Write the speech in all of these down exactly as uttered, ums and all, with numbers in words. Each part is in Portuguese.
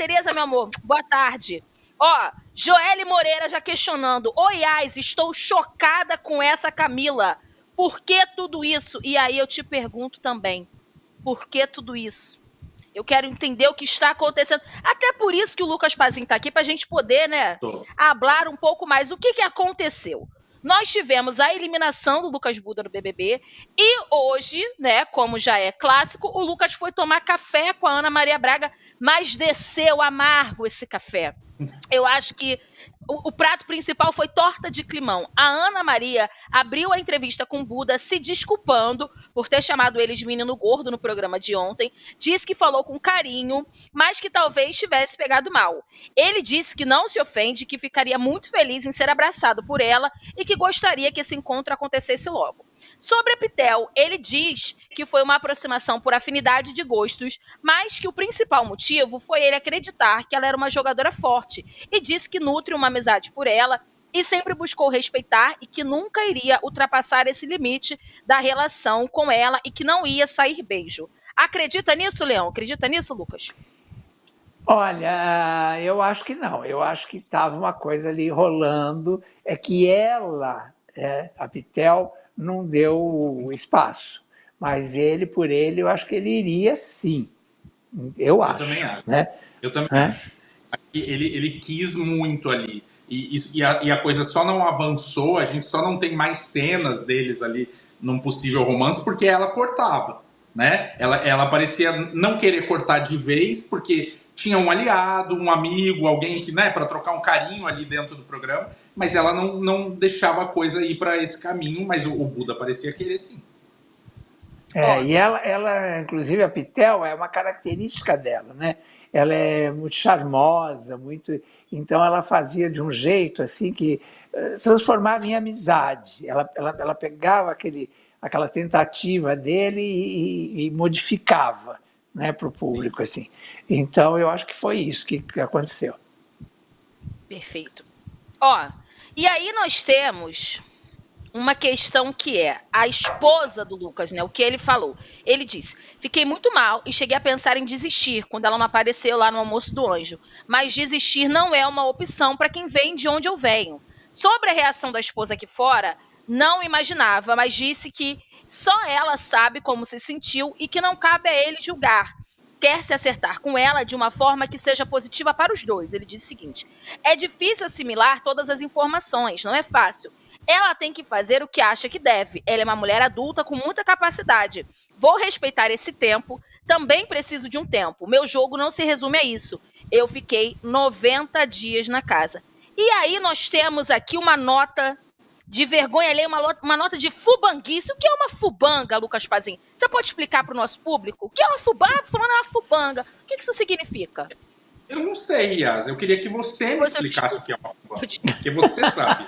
Tereza, meu amor, boa tarde. Ó, Joelle Moreira já questionando. Oi, Ais, estou chocada com essa Camila. Por que tudo isso? E aí eu te pergunto também, por que tudo isso? Eu quero entender o que está acontecendo. Até por isso que o Lucas Pazinho está aqui, para a gente poder, né, hablar um pouco mais. O que, que aconteceu? Nós tivemos a eliminação do Lucas Buda no B B B e hoje, né, como já é clássico, o Lucas foi tomar café com a Ana Maria Braga, mas desceu amargo esse café. Eu acho que o, o prato principal foi torta de climão. A Ana Maria abriu a entrevista com o Buda se desculpando por ter chamado ele de menino gordo no programa de ontem. Disse que falou com carinho, mas que talvez tivesse pegado mal. Ele disse que não se ofende, que ficaria muito feliz em ser abraçado por ela e que gostaria que esse encontro acontecesse logo. Sobre a Pitel, ele diz que foi uma aproximação por afinidade de gostos, mas que o principal motivo foi ele acreditar que ela era uma jogadora forte e disse que nutre uma amizade por ela e sempre buscou respeitar e que nunca iria ultrapassar esse limite da relação com ela e que não ia sair beijo. Acredita nisso, Leão? Acredita nisso, Lucas? Olha, eu acho que não. Eu acho que estava uma coisa ali rolando, é que ela, é, a Pitel, não deu espaço. Mas ele, por ele, eu acho que ele iria sim. Eu acho. Eu também acho. Né? Eu também é? acho. Ele, ele quis muito ali. E, e, a, e a coisa só não avançou, a gente só não tem mais cenas deles ali num possível romance, porque ela cortava. Né? Ela, ela parecia não querer cortar de vez, porque tinha um aliado, um amigo, alguém que, né, para trocar um carinho ali dentro do programa, mas ela não, não deixava a coisa ir para esse caminho, mas o, o Buda parecia querer sim. É, oh. E ela, ela, inclusive a Pitel, é uma característica dela, né? Ela é muito charmosa, muito. Então ela fazia de um jeito assim que uh, transformava em amizade. Ela, ela, ela pegava aquele, aquela tentativa dele e, e modificava, né, para o público assim. Então eu acho que foi isso que, que aconteceu. Perfeito. Ó, e aí nós temos uma questão que é a esposa do Lucas, né? O que ele falou. Ele disse: fiquei muito mal e cheguei a pensar em desistir quando ela não apareceu lá no almoço do anjo. Mas desistir não é uma opção para quem vem de onde eu venho. Sobre a reação da esposa aqui fora, não imaginava, mas disse que só ela sabe como se sentiu e que não cabe a ele julgar. Quer se acertar com ela de uma forma que seja positiva para os dois. Ele disse o seguinte: é difícil assimilar todas as informações, não é fácil. Ela tem que fazer o que acha que deve. Ela é uma mulher adulta com muita capacidade. Vou respeitar esse tempo. Também preciso de um tempo. Meu jogo não se resume a isso. Eu fiquei noventa dias na casa. E aí nós temos aqui uma nota de vergonha alheia, uma, uma nota de fubanguice. O que é uma fubanga, Lucas Pazinho? Você pode explicar para o nosso público? O que é uma fubanga? Falando é uma fubanga. O que isso significa? Eu não sei, Yas. Eu queria que você me você explicasse o que é uma fubanga. Porque você sabe.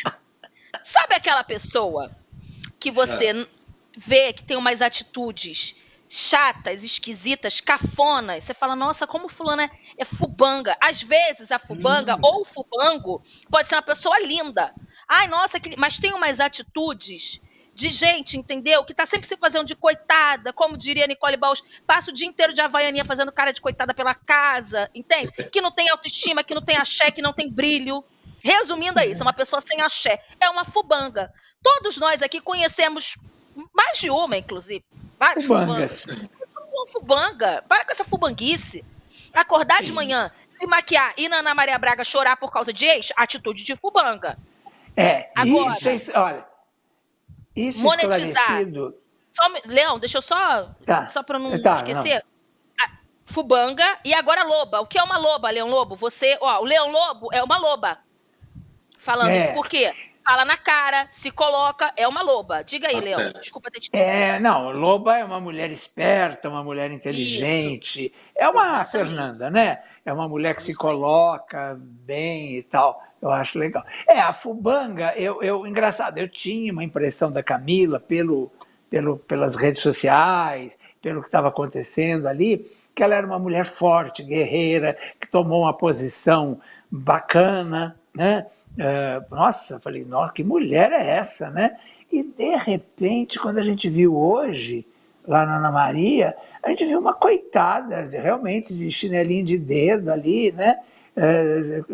Sabe aquela pessoa que você é. vê que tem umas atitudes chatas, esquisitas, cafonas? Você fala, nossa, como fulana é, é fubanga. Às vezes a fubanga hum. ou o fubango pode ser uma pessoa linda. Ai, nossa, que... mas tem umas atitudes de gente, entendeu? Que tá sempre se fazendo de coitada, como diria Nicole Baus, passa o dia inteiro de havaianinha fazendo cara de coitada pela casa, entende? Que não tem autoestima, que não tem axé, que não tem brilho. Resumindo é isso, uma pessoa sem axé é uma fubanga. Todos nós aqui conhecemos mais de uma, inclusive. Várias fubangas. Uma fubanga. Para com essa fubanguice. Acordar Sim. de manhã, se maquiar e na Ana Maria Braga chorar por causa de ex, atitude de fubanga. É, Agora, isso, olha, isso monetizar. Esclarecido... Só, Leão, deixa eu só, tá. só para não tá, esquecer. Não. Fubanga e agora loba. O que é uma loba, Leão Lobo? Você, ó, o Leão Lobo é uma loba. Falando é. por quê? Fala na cara, se coloca, é uma loba. Diga aí, Leão. Desculpa ter te é, Não, loba é uma mulher esperta, uma mulher inteligente. Isso. É uma Exatamente. Fernanda, né? É uma mulher que Isso se coloca bem e tal. Eu acho legal. É, a fubanga, eu, eu, engraçado, eu tinha uma impressão da Camila pelo, pelo, pelas redes sociais, pelo que estava acontecendo ali, que ela era uma mulher forte, guerreira, que tomou uma posição bacana, né? Uh, nossa, falei, nossa, que mulher é essa, né? E de repente, quando a gente viu hoje, lá na Ana Maria, a gente viu uma coitada, realmente, de chinelinho de dedo ali, né? É,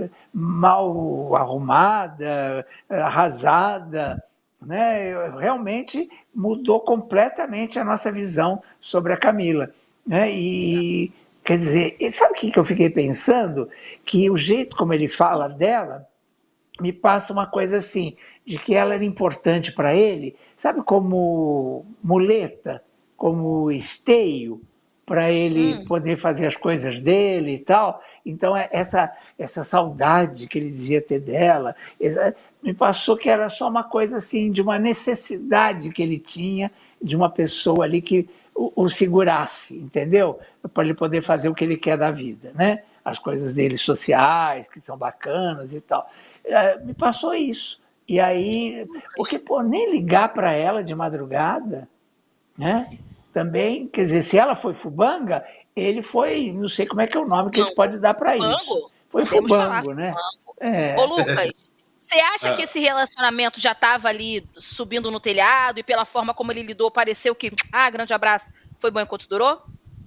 mal arrumada, arrasada, né? Realmente mudou completamente a nossa visão sobre a Camila, né? E, quer dizer, sabe o que eu fiquei pensando? Que o jeito como ele fala dela me passa uma coisa assim, de que ela era importante para ele, sabe, como muleta, como esteio, para ele Hum. poder fazer as coisas dele e tal. Então, essa, essa saudade que ele dizia ter dela, me passou que era só uma coisa assim, de uma necessidade que ele tinha de uma pessoa ali que o, o segurasse, entendeu? Para ele poder fazer o que ele quer da vida, né? As coisas dele sociais, que são bacanas e tal. Me passou isso. E aí, porque, pô, nem ligar para ela de madrugada, né? Também, quer dizer, se ela foi fubanga, ele foi, não sei como é que é o nome que a gente pode dar para isso. Foi Podemos falar fubango, né? fubango. É. Ô, Lucas, você acha que esse relacionamento já estava ali subindo no telhado e pela forma como ele lidou, pareceu que, ah, grande abraço, foi bom enquanto durou?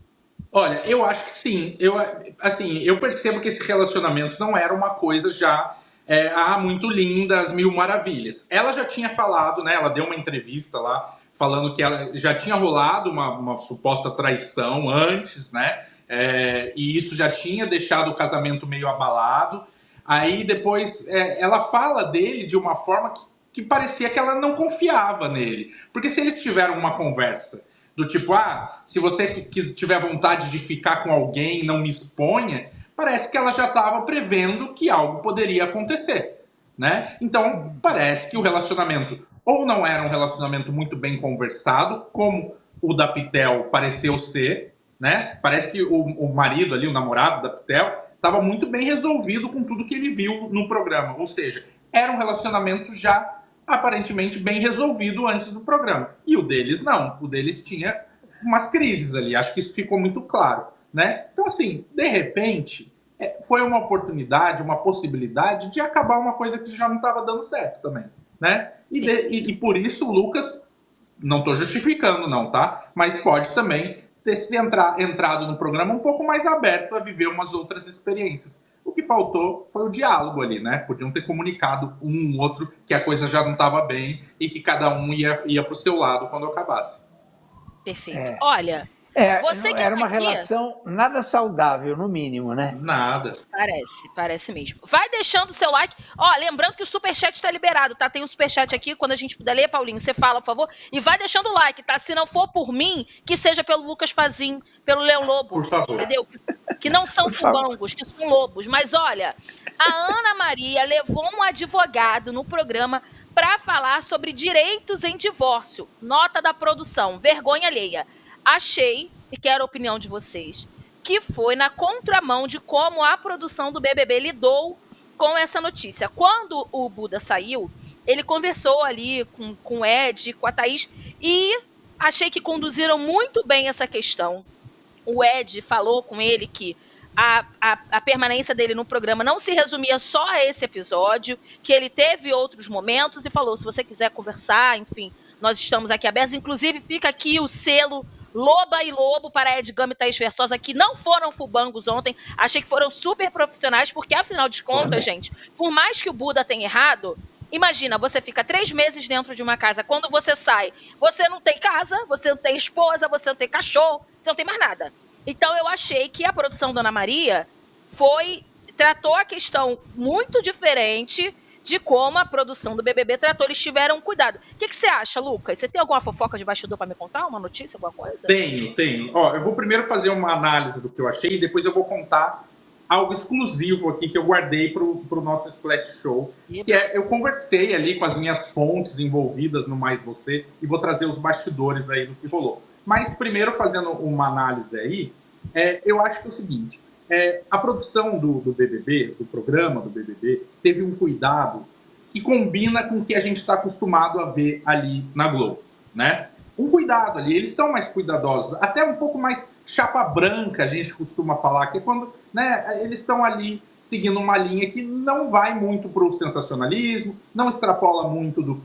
Olha, eu acho que sim. Eu, assim, eu percebo que esse relacionamento não era uma coisa já é, ah, muito linda, as mil maravilhas. Ela já tinha falado, né? Ela deu uma entrevista lá falando que ela já tinha rolado uma, uma suposta traição antes, né? É, e isso já tinha deixado o casamento meio abalado. Aí depois é, ela fala dele de uma forma que, que parecia que ela não confiava nele. Porque se eles tiveram uma conversa do tipo, ah, se você tiver vontade de ficar com alguém, não me exponha, parece que ela já estava prevendo que algo poderia acontecer, né? Então, parece que o relacionamento ou não era um relacionamento muito bem conversado, como o da Pitel pareceu ser, né? Parece que o, o marido ali, o namorado da Pitel, estava muito bem resolvido com tudo que ele viu no programa. Ou seja, era um relacionamento já aparentemente bem resolvido antes do programa. E o deles não. O deles tinha umas crises ali. Acho que isso ficou muito claro, né? Então, assim, de repente, foi uma oportunidade, uma possibilidade de acabar uma coisa que já não estava dando certo também, né? E, de, e, e por isso o Lucas, não estou justificando não, tá? Mas pode também ter se entra, entrado no programa um pouco mais aberto a viver umas outras experiências. O que faltou foi o diálogo ali, né? Podiam ter comunicado um outro que a coisa já não estava bem e que cada um ia, ia para o seu lado quando acabasse. Perfeito. É. Olha, é, você que era tá uma aqui, relação nada saudável, no mínimo, né? Nada. Parece, parece mesmo. Vai deixando o seu like. Ó, lembrando que o superchat está liberado, tá? Tem um superchat aqui, quando a gente puder ler, Paulinho, você fala, por favor. E vai deixando o like, tá? Se não for por mim, que seja pelo Lucas Pazin, pelo Leão Lobo. Por favor. Entendeu? Que não são fubangos, que são lobos. Mas olha, a Ana Maria levou um advogado no programa para falar sobre direitos em divórcio. Nota da produção, vergonha alheia. Achei, e quero a opinião de vocês, que foi na contramão de como a produção do B B B lidou com essa notícia. Quando o Buda saiu, ele conversou ali com, com o Ed, com a Thaís, e achei que conduziram muito bem essa questão. O Ed falou com ele que a, a, a permanência dele no programa não se resumia só a esse episódio, que ele teve outros momentos e falou, se você quiser conversar, enfim, nós estamos aqui abertos. Inclusive, fica aqui o selo Loba e Lobo para Ed Gama e Thaís Versosa, que não foram fubangos ontem. Achei que foram super profissionais, porque, afinal de contas, gente, por mais que o Buda tenha errado, imagina, você fica três meses dentro de uma casa. Quando você sai, você não tem casa, você não tem esposa, você não tem cachorro, você não tem mais nada. Então, eu achei que a produção da Ana Maria foi, tratou a questão muito diferente de como a produção do B B B tratou, eles tiveram cuidado. O que, que você acha, Lucas? Você tem alguma fofoca de bastidor para me contar? Uma notícia, alguma coisa? Tenho, tenho. Ó, eu vou primeiro fazer uma análise do que eu achei e depois eu vou contar algo exclusivo aqui que eu guardei para o nosso Splash Show. E... Que é, eu conversei ali com as minhas fontes envolvidas no Mais Você e vou trazer os bastidores aí do que rolou. Mas primeiro, fazendo uma análise aí, é, eu acho que é o seguinte, é, a produção do, do B B B, do programa do B B B, teve um cuidado que combina com o que a gente está acostumado a ver ali na Globo, né? Um cuidado ali, eles são mais cuidadosos, até um pouco mais chapa branca, a gente costuma falar, que é quando, né, eles estão ali seguindo uma linha que não vai muito para o sensacionalismo, não extrapola muito do que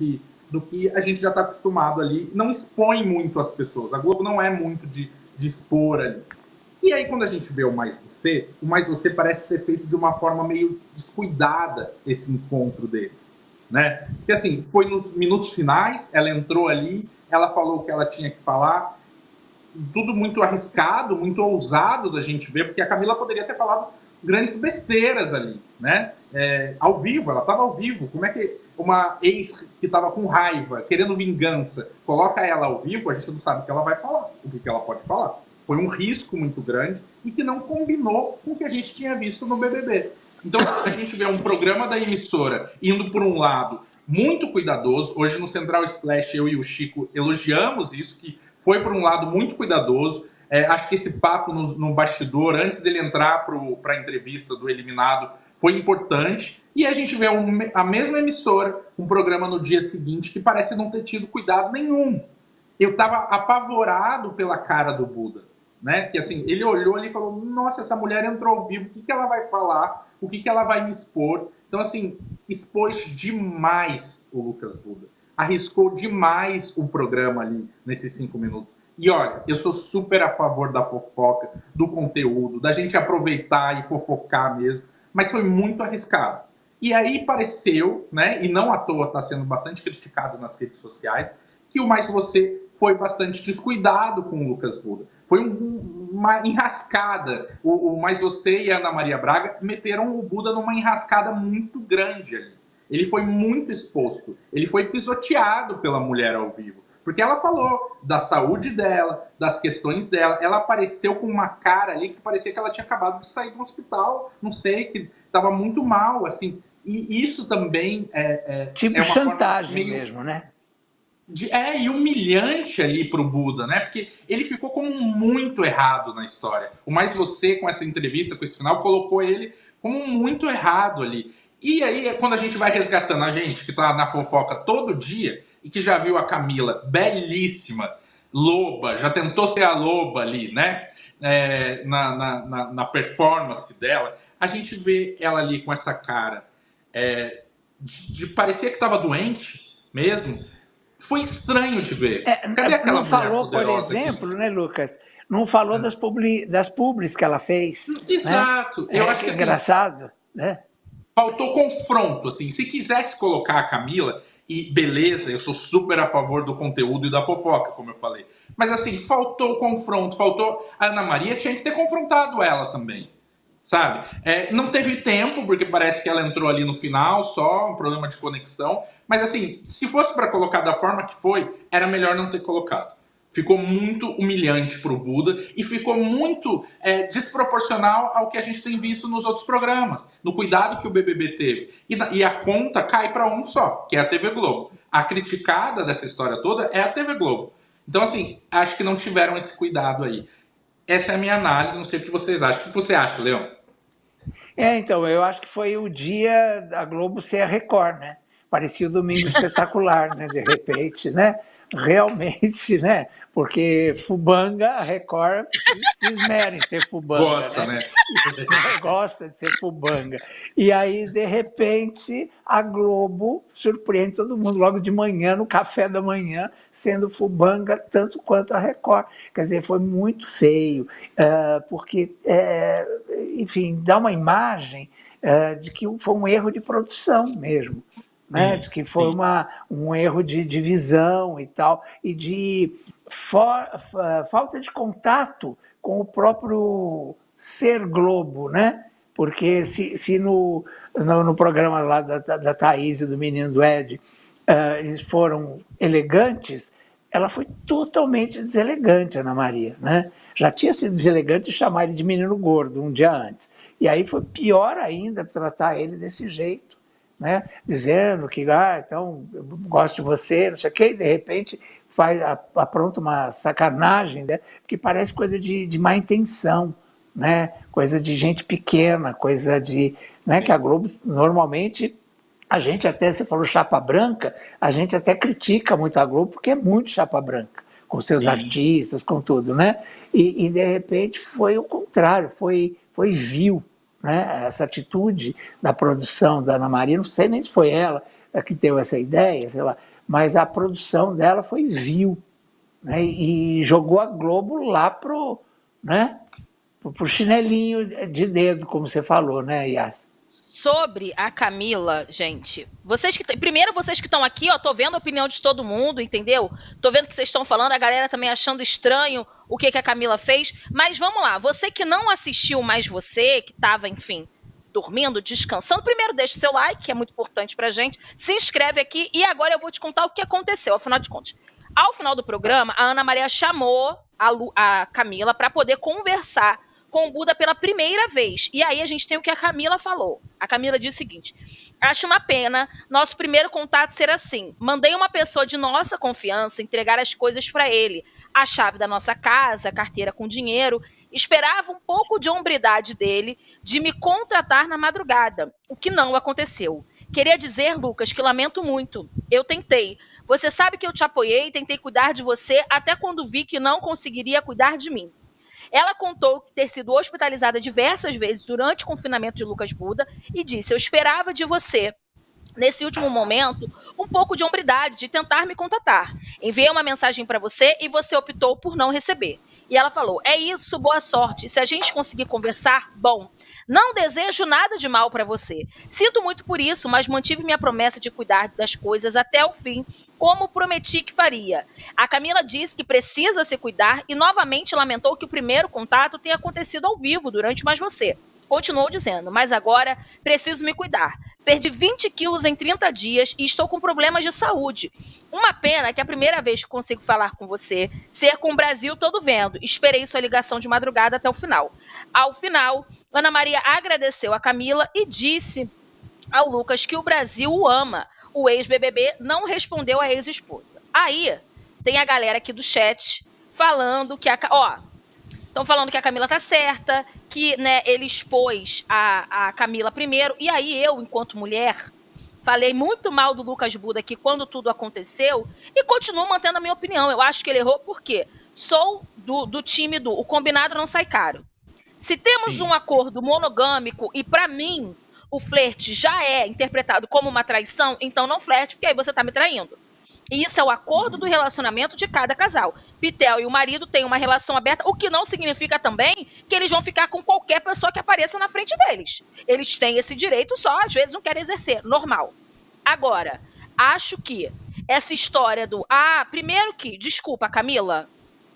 do que a gente já está acostumado ali. Não expõe muito as pessoas. A Globo não é muito de, de expor ali. E aí, quando a gente vê o Mais Você, o Mais Você parece ter feito de uma forma meio descuidada esse encontro deles, né? Porque, assim, foi nos minutos finais, ela entrou ali, ela falou o que ela tinha que falar, tudo muito arriscado, muito ousado da gente ver, porque a Camila poderia ter falado grandes besteiras ali, né? É, ao vivo, ela estava ao vivo. Como é que uma ex que estava com raiva, querendo vingança, coloca ela ao vivo, a gente não sabe o que ela vai falar, o que ela pode falar. Foi um risco muito grande e que não combinou com o que a gente tinha visto no B B B. Então, a gente vê um programa da emissora indo por um lado muito cuidadoso. Hoje no Central Splash, eu e o Chico elogiamos isso, que foi por um lado muito cuidadoso. É, acho que esse papo no, no bastidor, antes dele entrar para a entrevista do eliminado, foi importante. E a gente vê um, a mesma emissora, um programa no dia seguinte, que parece não ter tido cuidado nenhum. Eu estava apavorado pela cara do Buda, né? Que assim, ele olhou ali e falou: nossa, essa mulher entrou ao vivo, o que, que ela vai falar? O que, que ela vai me expor? Então, assim, expôs demais o Lucas Buda. Arriscou demais o programa ali, nesses cinco minutos. E olha, eu sou super a favor da fofoca, do conteúdo, da gente aproveitar e fofocar mesmo, mas foi muito arriscado. E aí pareceu, né, e não à toa está sendo bastante criticado nas redes sociais, que o Mais Você foi bastante descuidado com o Lucas Buda. Foi um, uma enrascada. O, o Mais Você e a Ana Maria Braga meteram o Buda numa enrascada muito grande ali. Ele foi muito exposto. Ele foi pisoteado pela mulher ao vivo. Porque ela falou da saúde dela, das questões dela. Ela apareceu com uma cara ali que parecia que ela tinha acabado de sair do hospital. Não sei, que estava muito mal, assim. E isso também é... é tipo é uma chantagem meio... mesmo, né? De, é, e humilhante ali pro Buda, né? Porque ele ficou como muito errado na história. O Mais Você, com essa entrevista, com esse final, colocou ele como muito errado ali. E aí, quando a gente vai resgatando a gente, que tá na fofoca todo dia, e que já viu a Camila, belíssima, loba, já tentou ser a loba ali, né? É, na, na, na, na performance dela, a gente vê ela ali com essa cara é, de, de parecer que tava doente mesmo. Foi estranho de ver. É, Cadê aquela não falou, por poderosa exemplo, aqui? né, Lucas? Não falou das, publi, das publis que ela fez. Exato. Né? Eu é, acho que é assim, engraçado, né? Faltou confronto, assim. Se quisesse colocar a Camila, e beleza, eu sou super a favor do conteúdo e da fofoca, como eu falei. Mas assim, faltou confronto, faltou... A Ana Maria tinha que ter confrontado ela também, sabe? É, não teve tempo, porque parece que ela entrou ali no final, só um problema de conexão. Mas assim, se fosse para colocar da forma que foi, era melhor não ter colocado. Ficou muito humilhante para o Buda e ficou muito é, desproporcional ao que a gente tem visto nos outros programas, no cuidado que o B B B teve. E, e a conta cai para um só, que é a T V Globo. A criticada dessa história toda é a T V Globo. Então, assim, acho que não tiveram esse cuidado aí. Essa é a minha análise, não sei o que vocês acham. O que você acha, Leão? É, então, eu acho que foi o dia da Globo ser a Record, né? Parecia o Domingo Espetacular, né? De repente, né? Realmente, né? Porque Fubanga, a Record, se, se esmera em ser Fubanga. Gosta, né? né? Gosta de ser Fubanga. E aí, de repente, a Globo surpreende todo mundo logo de manhã, no café da manhã, sendo Fubanga tanto quanto a Record. Quer dizer, foi muito feio, uh, porque, uh, enfim, dá uma imagem uh, de que foi um erro de produção mesmo. Né, sim, de que foi uma, um erro de, de visão e tal, e de for, falta de contato com o próprio ser Globo, né? Porque se, se no, no, no programa lá da, da Thaís e do menino do Ed uh, eles foram elegantes, ela foi totalmente deselegante, Ana Maria, né? Já tinha sido deselegante chamar ele de menino gordo um dia antes, e aí foi pior ainda tratar ele desse jeito. Né? Dizendo que, ah, então, eu gosto de você, não sei o quê, e de repente faz, apronta uma sacanagem, né? Porque parece coisa de, de má intenção, né? Coisa de gente pequena, coisa de... Né? Que a Globo, normalmente, a gente até, você falou chapa branca, a gente até critica muito a Globo, porque é muito chapa branca, com seus Sim. artistas, com tudo, né? E, e, de repente, foi o contrário, foi, foi vil. Né, essa atitude da produção da Ana Maria, não sei nem se foi ela que teve essa ideia, sei lá, mas a produção dela foi vil, né? E jogou a Globo lá pro, né? pro chinelinho de dedo, como você falou, né, Yas? Sobre a Camila, gente, vocês que primeiro vocês que estão aqui, ó, tô vendo a opinião de todo mundo, entendeu? Tô vendo o que vocês estão falando, a galera também achando estranho o que, que a Camila fez, mas vamos lá, você que não assistiu mais você, que tava, enfim, dormindo, descansando, primeiro deixa o seu like, que é muito importante pra gente, se inscreve aqui e agora eu vou te contar o que aconteceu, afinal de contas. Ao final do programa, a Ana Maria chamou a, Lu, a Camila para poder conversar com o Buda pela primeira vez. E aí a gente tem o que a Camila falou. A Camila disse o seguinte: acho uma pena nosso primeiro contato ser assim. Mandei uma pessoa de nossa confiança entregar as coisas para ele. A chave da nossa casa, a carteira com dinheiro. Esperava um pouco de hombridade dele de me contratar na madrugada. O que não aconteceu. Queria dizer, Lucas, que lamento muito. Eu tentei. Você sabe que eu te apoiei, tentei cuidar de você até quando vi que não conseguiria cuidar de mim. Ela contou ter sido hospitalizada diversas vezes durante o confinamento de Lucas Buda e disse: eu esperava de você, nesse último momento, um pouco de hombridade, de tentar me contatar. Enviei uma mensagem para você e você optou por não receber. E ela falou: é isso, boa sorte. Se a gente conseguir conversar, bom. Não desejo nada de mal para você. Sinto muito por isso, mas mantive minha promessa de cuidar das coisas até o fim, como prometi que faria. A Camila disse que precisa se cuidar e novamente lamentou que o primeiro contato tenha acontecido ao vivo durante Mais Você. Continuou dizendo: mas agora preciso me cuidar. Perdi vinte quilos em trinta dias e estou com problemas de saúde. Uma pena que é a primeira vez que consigo falar com você, ser com o Brasil todo vendo. Esperei sua ligação de madrugada até o final. Ao final, Ana Maria agradeceu a Camila e disse ao Lucas que o Brasil o ama. O ex-B B B não respondeu à ex-esposa. Aí, tem a galera aqui do chat falando que a... Ó, estão falando que a Camila tá certa, que, né, ele expôs a, a Camila primeiro. E aí eu, enquanto mulher, falei muito mal do Lucas Buda aqui quando tudo aconteceu e continuo mantendo a minha opinião. Eu acho que ele errou porque sou do, do time do o combinado não sai caro. Se temos Sim. um acordo monogâmico e, para mim, o flerte já é interpretado como uma traição, então não flerte, porque aí você tá me traindo. E isso é o acordo do relacionamento de cada casal. Pitel e o marido têm uma relação aberta, o que não significa também que eles vão ficar com qualquer pessoa que apareça na frente deles. Eles têm esse direito, só às vezes não querem exercer, normal. Agora, acho que essa história do... Ah, primeiro que, desculpa, Camila,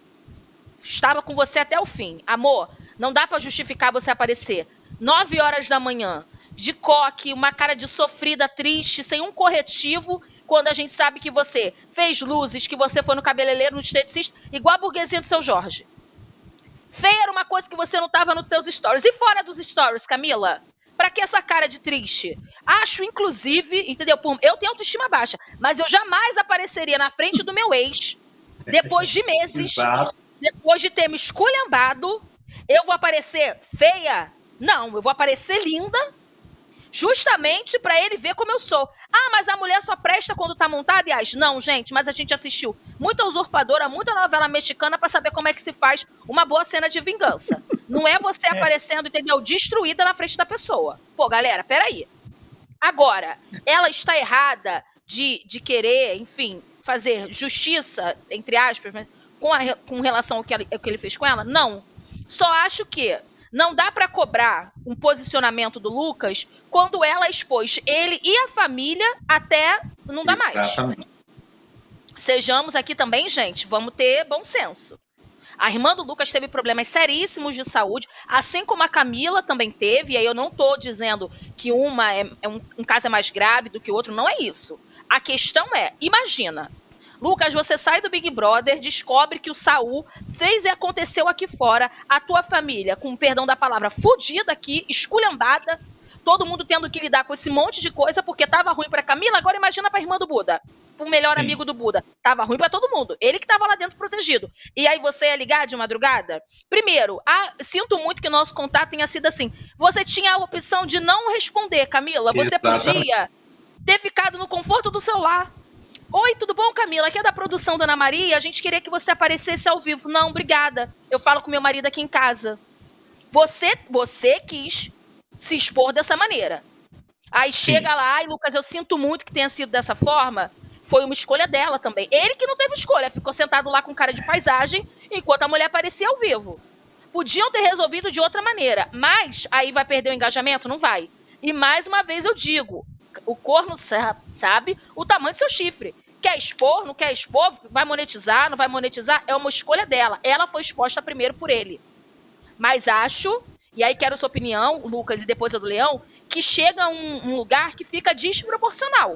estava com você até o fim. Amor, não dá pra justificar você aparecer nove horas da manhã, de coque, uma cara de sofrida, triste, sem um corretivo, quando a gente sabe que você fez luzes, que você foi no cabeleireiro, no esteticista, igual a burguesia do seu Jorge. Feia era uma coisa que você não tava nos teus stories. E fora dos stories, Camila? Pra que essa cara de triste? Acho, inclusive, entendeu? Eu tenho autoestima baixa, mas eu jamais apareceria na frente do meu ex, depois de meses, depois de ter me esculhambado. Eu vou aparecer feia? Não, eu vou aparecer linda, justamente para ele ver como eu sou. Ah, mas a mulher só presta quando tá montada? E as não, gente, mas a gente assistiu muita usurpadora, muita novela mexicana para saber como é que se faz uma boa cena de vingança. Não é você é. aparecendo, entendeu? Destruída na frente da pessoa. Pô, galera, peraí. Agora, ela está errada de, de querer, enfim, fazer justiça, entre aspas, com, a, com relação ao que, ela, ao que ele fez com ela? Não. Só acho que não dá para cobrar um posicionamento do Lucas quando ela expôs ele e a família até não dá mais. Exatamente. Sejamos aqui também, gente, vamos ter bom senso. A irmã do Lucas teve problemas seríssimos de saúde, assim como a Camila também teve, e aí eu não estou dizendo que uma é, é um, um caso é mais grave do que o outro, não é isso. A questão é, imagina, Lucas, você sai do Big Brother, descobre que o Saul fez e aconteceu aqui fora, a tua família, com perdão da palavra, fudida aqui, esculhambada, todo mundo tendo que lidar com esse monte de coisa porque tava ruim pra Camila, agora imagina pra irmã do Buda, pro melhor Sim. amigo do Buda, tava ruim pra todo mundo, ele que tava lá dentro protegido. E aí você ia ligar de madrugada? Primeiro, ah, sinto muito que nosso contato tenha sido assim, você tinha a opção de não responder, Camila, você Exatamente. podia ter ficado no conforto do celular. Oi, tudo bom, Camila? Aqui é da produção da Ana Maria. A gente queria que você aparecesse ao vivo. Não, obrigada. Eu falo com meu marido aqui em casa. Você, você quis se expor dessa maneira. Aí Sim. chega lá, ai, Lucas, eu sinto muito que tenha sido dessa forma. foi uma escolha dela também. Ele que não teve escolha, ficou sentado lá com cara de paisagem, enquanto a mulher aparecia ao vivo. Podiam ter resolvido de outra maneira, mas aí vai perder o engajamento? Não vai. E mais uma vez eu digo, o corno sabe o tamanho do seu chifre. Quer expor, não quer expor, vai monetizar, não vai monetizar, é uma escolha dela. Ela foi exposta primeiro por ele. Mas acho, e aí quero sua opinião, Lucas, e depois a do Leão, que chega a um, um lugar que fica desproporcional.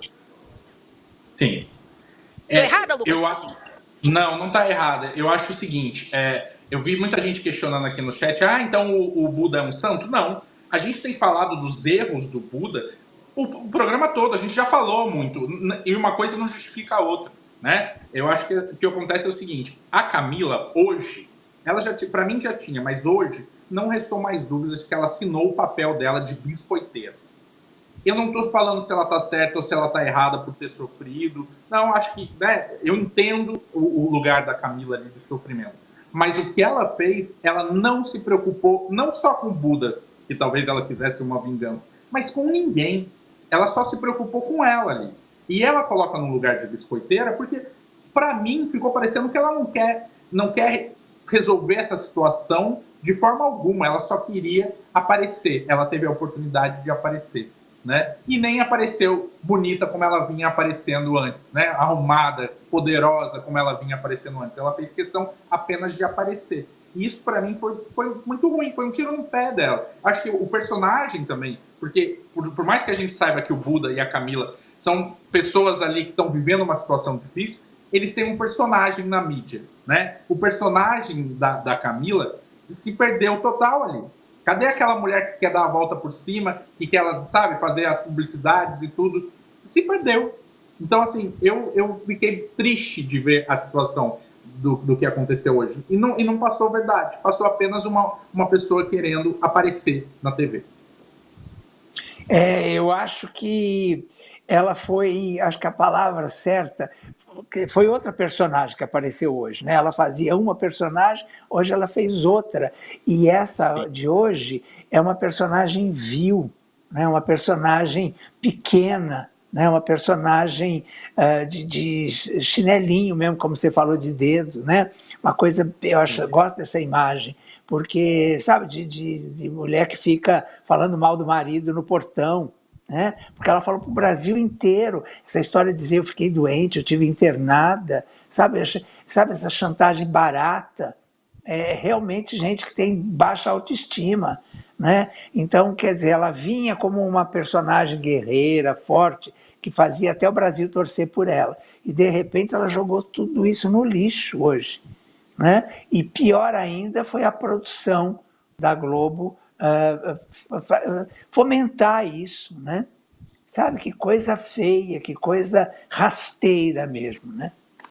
Sim. Tô é, errada, Lucas? Eu acho... Não, não tá errada. Eu acho o seguinte, é... eu vi muita gente questionando aqui no chat, ah, então o, o Buda é um santo? Não. A gente tem falado dos erros do Buda o, o programa todo, a gente já falou muito, e uma coisa não justifica a outra, né? Eu acho que o que acontece é o seguinte, a Camila, hoje, ela já para mim já tinha, mas hoje não restou mais dúvidas de que ela assinou o papel dela de biscoiteira. Eu não estou falando se ela está certa ou se ela está errada por ter sofrido, não, acho que, né, eu entendo o, o lugar da Camila ali de sofrimento. Mas o que ela fez, ela não se preocupou, não só com o Buda, que talvez ela quisesse uma vingança, mas com ninguém. Ela só se preocupou com ela ali. E ela coloca no lugar de biscoiteira porque, para mim, ficou parecendo que ela não quer, não quer resolver essa situação de forma alguma. Ela só queria aparecer. Ela teve a oportunidade de aparecer, né? E nem apareceu bonita como ela vinha aparecendo antes, né? Arrumada, poderosa como ela vinha aparecendo antes. Ela fez questão apenas de aparecer. E isso, para mim, foi, foi muito ruim. Foi um tiro no pé dela. Acho que o personagem também, porque por, por mais que a gente saiba que o Buda e a Camila são pessoas ali que estão vivendo uma situação difícil, eles têm um personagem na mídia, né? O personagem da, da Camila se perdeu total ali. Cadê aquela mulher que quer dar a volta por cima, que quer, sabe, fazer as publicidades e tudo? Se perdeu. Então, assim, eu, eu fiquei triste de ver a situação do, do que aconteceu hoje. E não, e não passou verdade. Passou apenas uma, uma pessoa querendo aparecer na T V. É, eu acho que ela foi, acho que a palavra certa, foi outra personagem que apareceu hoje, né? Ela fazia uma personagem, hoje ela fez outra. E essa de hoje é uma personagem vil, né? Uma personagem pequena, né? Uma personagem uh, de, de chinelinho mesmo, como você falou, de dedo, né? Uma coisa, eu acho, eu gosto dessa imagem, porque, sabe, de, de, de mulher que fica falando mal do marido no portão, né? Porque ela falou para o Brasil inteiro essa história de dizer eu fiquei doente, eu tive internada, sabe, sabe essa chantagem barata, é realmente gente que tem baixa autoestima, né? Então, quer dizer, ela vinha como uma personagem guerreira, forte, que fazia até o Brasil torcer por ela, e de repente ela jogou tudo isso no lixo hoje, né? E pior ainda foi a produção da Globo Uh, fomentar isso, né? Sabe, que coisa feia, que coisa rasteira mesmo, né?